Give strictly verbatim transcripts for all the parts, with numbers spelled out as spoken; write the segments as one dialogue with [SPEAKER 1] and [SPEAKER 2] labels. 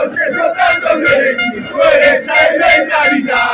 [SPEAKER 1] non c'è soltanto violenti, coerenza e legalità.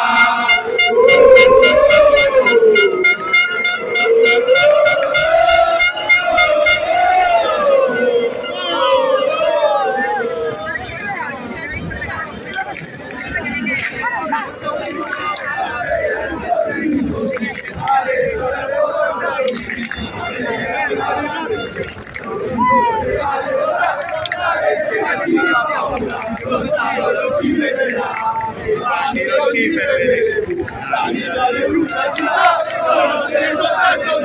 [SPEAKER 1] Lo Stato non ci fermerà, infatti non ci fermeremo. La vita è brutta, si sa, non c'è soltanto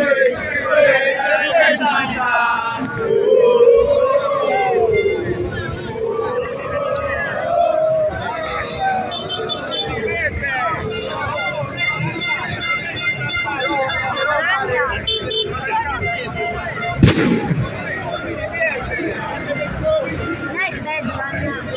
[SPEAKER 2] Gianna.